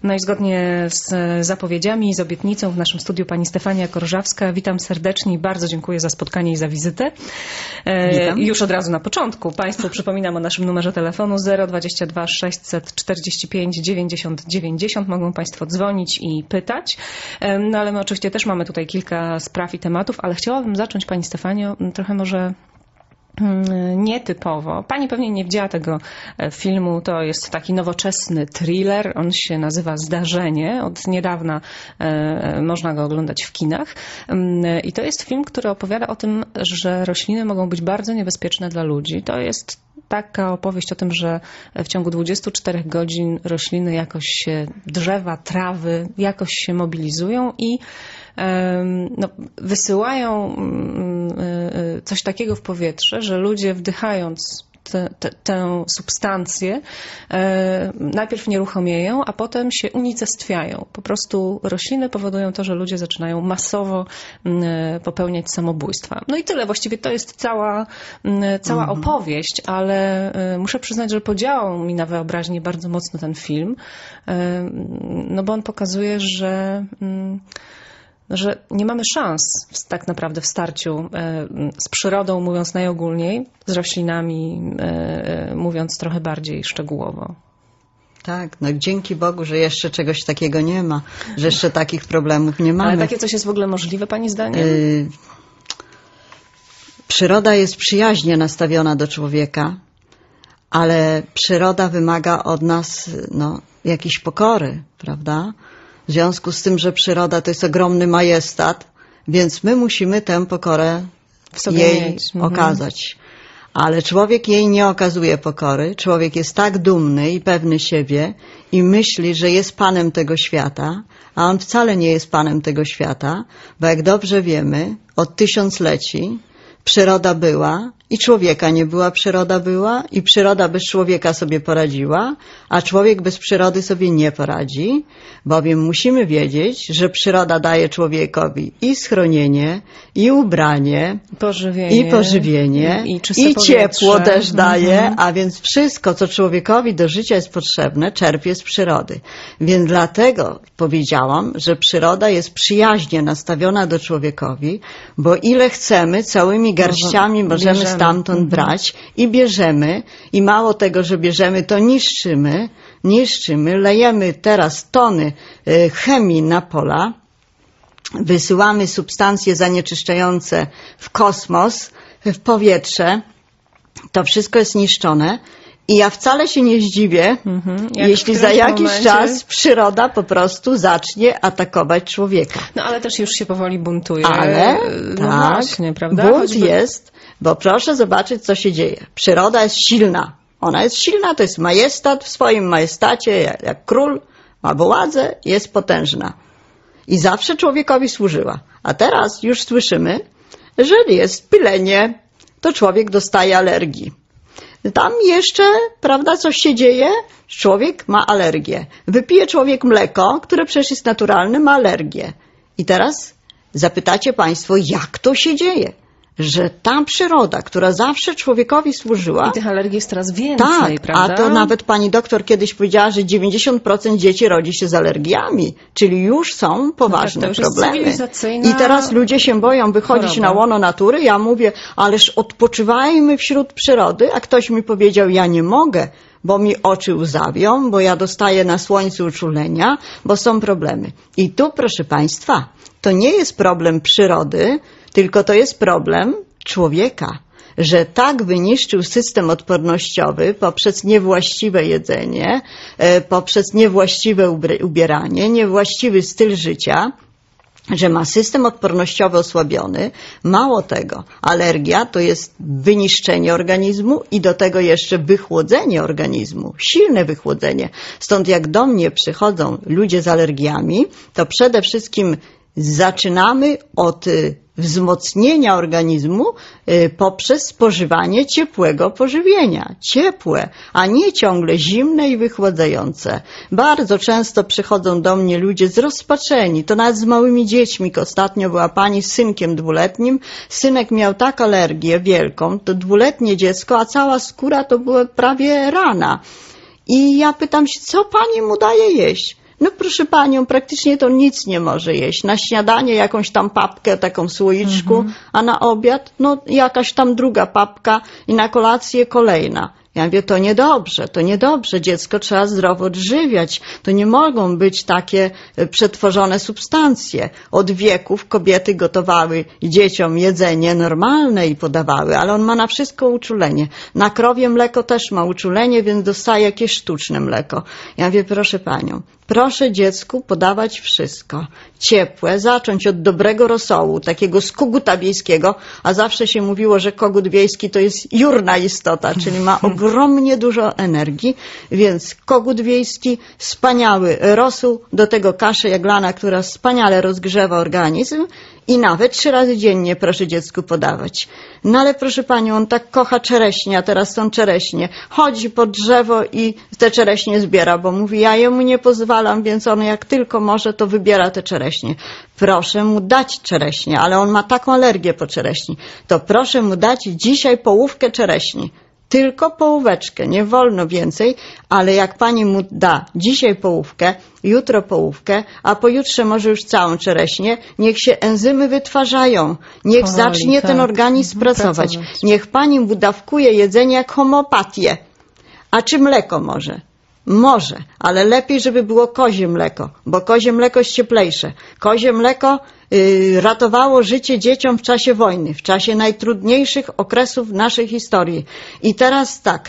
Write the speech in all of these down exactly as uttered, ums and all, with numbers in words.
No i zgodnie z zapowiedziami i z obietnicą w naszym studiu pani Stefania Korżawska. Witam serdecznie i bardzo dziękuję za spotkanie i za wizytę. Witam. Już od razu na początku Państwu przypominam o naszym numerze telefonu zero dwadzieścia dwa sześćset czterdzieści pięć dziewięćdziesiąt dziewięćdziesiąt. Mogą Państwo dzwonić i pytać. No ale my oczywiście też mamy tutaj kilka spraw i tematów, ale chciałabym zacząć, pani Stefanio, trochę może nietypowo. Pani pewnie nie widziała tego filmu. To jest taki nowoczesny thriller. On się nazywa Zdarzenie. Od niedawna można go oglądać w kinach. I to jest film, który opowiada o tym, że rośliny mogą być bardzo niebezpieczne dla ludzi. To jest taka opowieść o tym, że w ciągu dwudziestu czterech godzin rośliny jakoś się, drzewa, trawy jakoś się mobilizują i no, wysyłają coś takiego w powietrze, że ludzie wdychając te, te, tę substancję najpierw nieruchomieją, a potem się unicestwiają. Po prostu rośliny powodują to, że ludzie zaczynają masowo popełniać samobójstwa. No i tyle. Właściwie to jest cała, cała mhm. opowieść, ale muszę przyznać, że podziałał mi na wyobraźnię bardzo mocno ten film, no bo on pokazuje, że że nie mamy szans tak naprawdę w starciu z przyrodą, mówiąc najogólniej, z roślinami, mówiąc trochę bardziej szczegółowo. Tak, no dzięki Bogu, że jeszcze czegoś takiego nie ma, że jeszcze takich problemów nie mamy. Ale takie coś jest w ogóle możliwe, pani zdaniem? Yy, przyroda jest przyjaźnie nastawiona do człowieka, ale przyroda wymaga od nas no, jakiejś pokory, prawda? W związku z tym, że przyroda to jest ogromny majestat, więc my musimy tę pokorę w sobie jej mieć. okazać. Ale człowiek jej nie okazuje pokory. Człowiek jest tak dumny i pewny siebie i myśli, że jest panem tego świata, a on wcale nie jest panem tego świata, bo jak dobrze wiemy, od tysiącleci przyroda była i człowieka nie była, przyroda była i przyroda bez człowieka sobie poradziła, a człowiek bez przyrody sobie nie poradzi, bowiem musimy wiedzieć, że przyroda daje człowiekowi i schronienie, i ubranie, pożywienie, i pożywienie, i, i, i ciepło powietrze. też daje, mhm. a więc wszystko, co człowiekowi do życia jest potrzebne, czerpie z przyrody. Więc dlatego powiedziałam, że przyroda jest przyjaźnie nastawiona do człowiekowi, bo ile chcemy, całymi garściami możemy bierzemy. stamtąd mhm. brać i bierzemy, i mało tego, że bierzemy, to niszczymy, niszczymy, lejemy teraz tony chemii na pola, wysyłamy substancje zanieczyszczające w kosmos, w powietrze, to wszystko jest niszczone i ja wcale się nie zdziwię, mhm. jeśli za jakiś momencie... czas przyroda po prostu zacznie atakować człowieka. No ale też już się powoli buntuje. Ale no tak, właśnie, prawda? bunt Choćby... jest, bo proszę zobaczyć, co się dzieje. Przyroda jest silna. Ona jest silna, to jest majestat w swoim majestacie, jak, jak król ma władzę, jest potężna. I zawsze człowiekowi służyła. A teraz już słyszymy, że jest pylenie, to człowiek dostaje alergii. Tam jeszcze, prawda, coś się dzieje, człowiek ma alergię. Wypije człowiek mleko, które przecież jest naturalne, ma alergię. I teraz zapytacie Państwo, jak to się dzieje? Że ta przyroda, która zawsze człowiekowi służyła... I tych alergii jest coraz więcej, tak, prawda? A to nawet pani doktor kiedyś powiedziała, że dziewięćdziesiąt procent dzieci rodzi się z alergiami, czyli już są poważne no tak, problemy. I teraz ludzie się boją wychodzić choroba. na łono natury. Ja mówię, ależ odpoczywajmy wśród przyrody, a ktoś mi powiedział, ja nie mogę, bo mi oczy łzawią, bo ja dostaję na słońcu uczulenia, bo są problemy. I tu, proszę Państwa, to nie jest problem przyrody, tylko to jest problem człowieka, że tak wyniszczył system odpornościowy poprzez niewłaściwe jedzenie, poprzez niewłaściwe ubieranie, niewłaściwy styl życia, że ma system odpornościowy osłabiony. Mało tego, alergia to jest wyniszczenie organizmu i do tego jeszcze wychłodzenie organizmu, silne wychłodzenie. Stąd jak do mnie przychodzą ludzie z alergiami, to przede wszystkim zaczynamy od wzmocnienia organizmu poprzez spożywanie ciepłego pożywienia. Ciepłe, a nie ciągle zimne i wychładzające. Bardzo często przychodzą do mnie ludzie zrozpaczeni, to nawet z małymi dziećmi. Ostatnio była pani z synkiem dwuletnim. Synek miał tak alergię wielką, to dwuletnie dziecko, a cała skóra to była prawie rana. I ja pytam się, co pani mu daje jeść? No proszę panią, praktycznie to nic nie może jeść. Na śniadanie jakąś tam papkę, taką w słoiczku, mhm. a na obiad no jakaś tam druga papka i na kolację kolejna. Ja mówię, to niedobrze, to niedobrze, dziecko trzeba zdrowo odżywiać. To nie mogą być takie przetworzone substancje. Od wieków kobiety gotowały dzieciom jedzenie normalne i podawały, ale on ma na wszystko uczulenie. Na krowie mleko też ma uczulenie, więc dostaje jakieś sztuczne mleko. Ja mówię, proszę panią, proszę dziecku podawać wszystko. Ciepłe, zacząć od dobrego rosołu, takiego z koguta wiejskiego, a zawsze się mówiło, że kogut wiejski to jest jurna istota, czyli ma ogromnie dużo energii, więc kogut wiejski, wspaniały rosół, do tego kaszę jaglana, która wspaniale rozgrzewa organizm i nawet trzy razy dziennie proszę dziecku podawać. No ale proszę panią, on tak kocha czereśnie, a teraz są czereśnie. Chodzi pod drzewo i te czereśnie zbiera, bo mówi, ja jemu nie pozwalam, więc on jak tylko może, to wybiera te czereśnie. Proszę mu dać czereśnie, ale on ma taką alergię po czereśni. To proszę mu dać dzisiaj połówkę czereśni. Tylko połóweczkę, nie wolno więcej, ale jak pani mu da dzisiaj połówkę, jutro połówkę, a pojutrze może już całą czereśnię, niech się enzymy wytwarzają, niech Powoli, zacznie tak. ten organizm pracować. pracować. Niech pani mu dawkuje jedzenie jak homeopatię. A czy mleko może? Może, ale lepiej, żeby było kozie mleko, bo kozie mleko jest cieplejsze. Kozie mleko y, ratowało życie dzieciom w czasie wojny, w czasie najtrudniejszych okresów naszej historii. I teraz tak,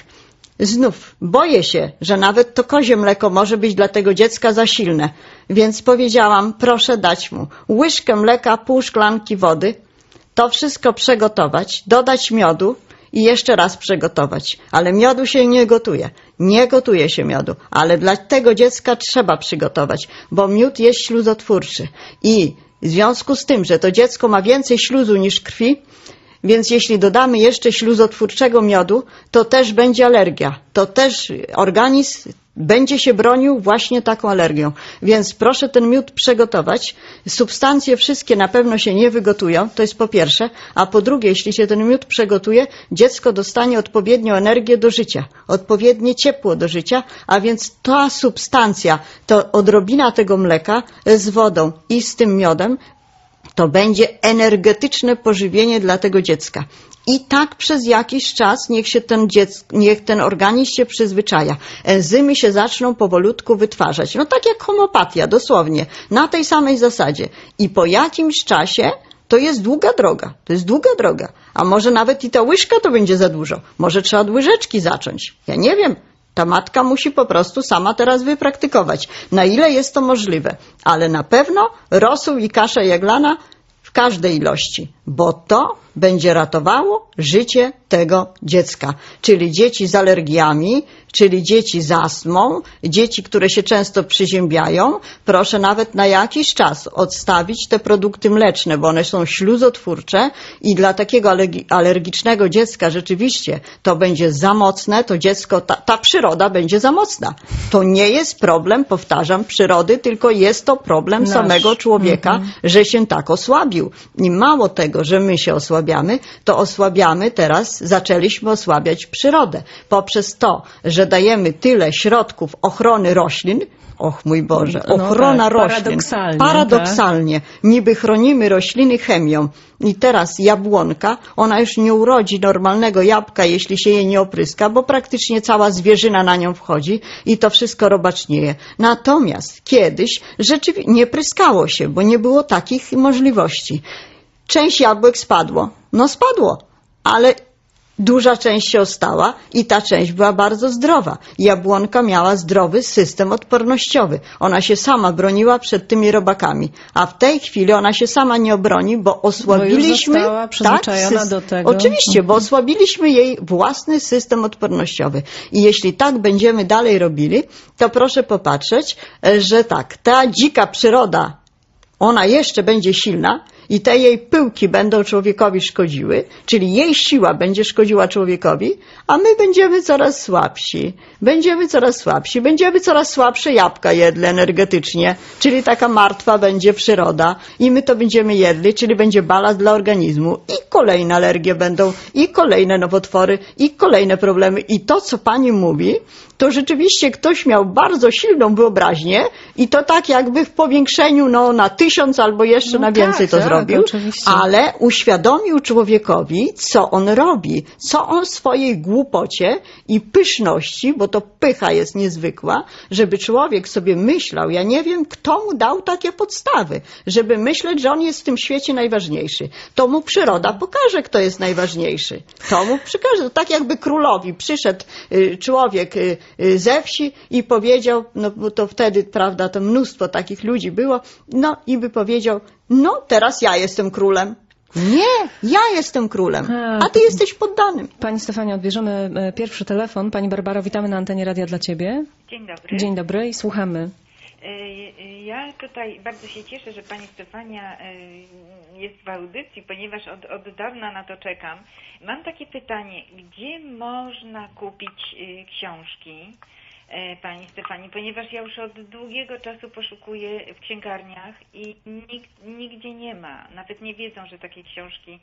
znów boję się, że nawet to kozie mleko może być dla tego dziecka za silne, więc powiedziałam, proszę dać mu łyżkę mleka, pół szklanki wody, to wszystko przygotować, dodać miodu, i jeszcze raz przygotować. Ale miodu się nie gotuje. Nie gotuje się miodu, ale dla tego dziecka trzeba przygotować, bo miód jest śluzotwórczy. I w związku z tym, że to dziecko ma więcej śluzu niż krwi, więc jeśli dodamy jeszcze śluzotwórczego miodu, to też będzie alergia. To też organizm będzie się bronił właśnie taką alergią. Więc proszę ten miód przygotować. Substancje wszystkie na pewno się nie wygotują, to jest po pierwsze. A po drugie, jeśli się ten miód przygotuje, dziecko dostanie odpowiednią energię do życia, odpowiednie ciepło do życia, a więc ta substancja, to odrobina tego mleka z wodą i z tym miodem, to będzie energetyczne pożywienie dla tego dziecka. I tak przez jakiś czas niech się ten dziecko, niech ten organizm się przyzwyczaja. Enzymy się zaczną powolutku wytwarzać. No tak jak homeopatia, dosłownie. Na tej samej zasadzie. I po jakimś czasie to jest długa droga. To jest długa droga. A może nawet i ta łyżka to będzie za dużo. Może trzeba od łyżeczki zacząć. Ja nie wiem. Ta matka musi po prostu sama teraz wypraktykować. Na ile jest to możliwe. Ale na pewno rosół i kasza jaglana w każdej ilości. Bo to będzie ratowało życie tego dziecka. Czyli dzieci z alergiami, czyli dzieci z astmą, dzieci, które się często przyziębiają. Proszę nawet na jakiś czas odstawić te produkty mleczne, bo one są śluzotwórcze i dla takiego alergicznego dziecka rzeczywiście to będzie za mocne, to dziecko, ta, ta przyroda będzie za mocna. To nie jest problem, powtarzam, przyrody, tylko jest to problem Nasz. samego człowieka, mm-hmm. że się tak osłabił. I mało tego, że my się osłabiamy, to osłabiamy teraz, zaczęliśmy osłabiać przyrodę. Poprzez to, że dajemy tyle środków ochrony roślin, och mój Boże, ochrona no tak, roślin. Paradoksalnie. Paradoksalnie. Tak? Niby chronimy rośliny chemią. I teraz jabłonka, ona już nie urodzi normalnego jabłka, jeśli się jej nie opryska, bo praktycznie cała zwierzyna na nią wchodzi i to wszystko robacznieje. Natomiast kiedyś rzeczywiście nie pryskało się, bo nie było takich możliwości. Część jabłek spadło. No spadło, ale duża część się ostała i ta część była bardzo zdrowa. Jabłonka miała zdrowy system odpornościowy. Ona się sama broniła przed tymi robakami. A w tej chwili ona się sama nie obroni, bo osłabiliśmy... Bo już została przyzwyczajona tak, do tego. Oczywiście, bo osłabiliśmy jej własny system odpornościowy. I jeśli tak będziemy dalej robili, to proszę popatrzeć, że tak, ta dzika przyroda, ona jeszcze będzie silna i te jej pyłki będą człowiekowi szkodziły, czyli jej siła będzie szkodziła człowiekowi, a my będziemy coraz słabsi. Będziemy coraz słabsi. Będziemy coraz słabsze jabłka jedli energetycznie, czyli taka martwa będzie przyroda i my to będziemy jedli, czyli będzie balast dla organizmu i kolejne alergie będą, i kolejne nowotwory, i kolejne problemy. I to, co pani mówi, to rzeczywiście ktoś miał bardzo silną wyobraźnię i to tak jakby w powiększeniu no, na tysiąc albo jeszcze No na więcej tak, to tak, zrobił, oczywiście. ale uświadomił człowiekowi, co on robi, co on w swojej głupocie i pyszności, bo to pycha jest niezwykła, żeby człowiek sobie myślał, ja nie wiem, kto mu dał takie podstawy, żeby myśleć, że on jest w tym świecie najważniejszy. To mu przyroda pokaże, kto jest najważniejszy. To mu przekaże. To tak jakby królowi przyszedł y, człowiek y, y, ze wsi i powiedział, no bo to wtedy, prawda, to mnóstwo takich ludzi było, no i by powiedział, no teraz ja jestem królem. Nie, ja jestem królem, a ty jesteś poddanym. Pani Stefania, odbierzemy e, pierwszy telefon. Pani Barbaro, witamy na antenie Radia dla Ciebie. Dzień dobry. Dzień dobry i słuchamy. Y, Ja tutaj bardzo się cieszę, że Pani Stefania y, jest w audycji, ponieważ od, od dawna na to czekam. Mam takie pytanie, gdzie można kupić y, książki y, Pani Stefanii, ponieważ ja już od długiego czasu poszukuję w księgarniach i nikt, nigdzie nie ma. Nawet nie wiedzą, że takie książki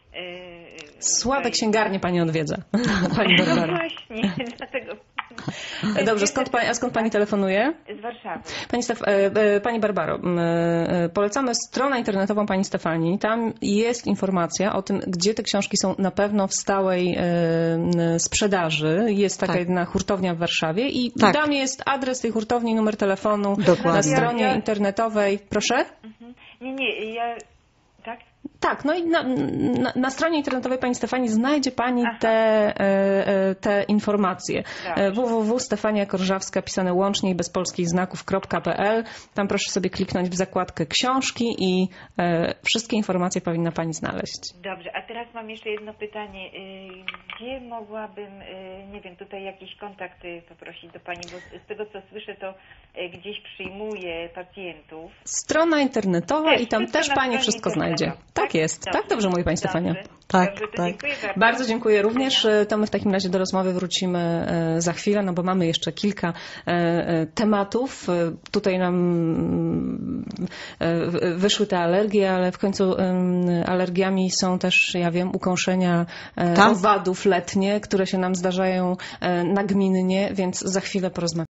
y, Słabe tutaj- księgarnie Pani odwiedza. Pani No Barbaro. właśnie, dlatego... Dobrze, skąd pani, a skąd Pani telefonuje? Z Warszawy. Pani, Stef, e, e, Pani Barbaro, m, e, polecamy stronę internetową Pani Stefanii. Tam jest informacja o tym, gdzie te książki są na pewno w stałej e, m, sprzedaży. Jest taka Tak. jedna hurtownia w Warszawie i Tak. tam jest adres tej hurtowni, numer telefonu Dokładnie. na stronie Ja- ja- internetowej. Proszę? Mhm. Nie, nie, ja... Tak? Tak, no i na, na, na stronie internetowej Pani Stefanii znajdzie Pani Aha. te, e, e, te informacje. Dobrze. E, w w w kropka stefania korzawska pisane łącznie i bez polskich znaków kropka p l. Tam proszę sobie kliknąć w zakładkę książki i e, wszystkie informacje powinna Pani znaleźć. Dobrze, a teraz mam jeszcze jedno pytanie. Y, Gdzie mogłabym, y, nie wiem, tutaj jakiś kontakt y, poprosić do Pani, bo z tego co słyszę, to y, gdzieś przyjmuje pacjentów. Strona internetowa Też, i tam wszystko też na Pani stronie wszystko internetowej. znajdzie. Tak jest, tak dobrze mówi Pani Stefania. Dobrze. Tak, Dobrze, to tak. dziękuję bardzo. Bardzo dziękuję również. To my w takim razie do rozmowy wrócimy e, za chwilę, no bo mamy jeszcze kilka e, e, tematów. E, Tutaj nam e, wyszły te alergie, ale w końcu em, alergiami są też, ja wiem, ukąszenia e, Tak. owadów letnie, które się nam zdarzają e, nagminnie, więc za chwilę porozmawiamy.